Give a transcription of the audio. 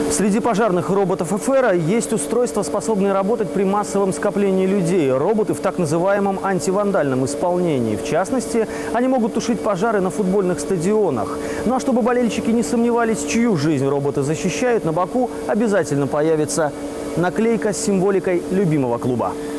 Среди пожарных роботов ФР есть устройства, способные работать при массовом скоплении людей. Роботы в так называемом антивандальном исполнении. В частности, они могут тушить пожары на футбольных стадионах. Ну а чтобы болельщики не сомневались, чью жизнь роботы защищают, на боку обязательно появится наклейка с символикой любимого клуба.